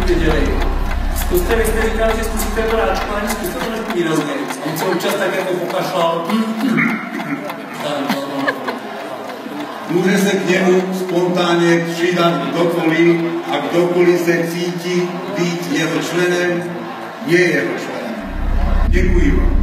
viděli. Zkuste, vy jste říkal, že zkusíte to ráčkování, zkuste to trošku výrazně. On se občas tak jako pokašlal. Může se k němu spontánně přidat kdokoliv a kdokoliv se cítí být jeho členem, je jeho členem. Děkuji vám.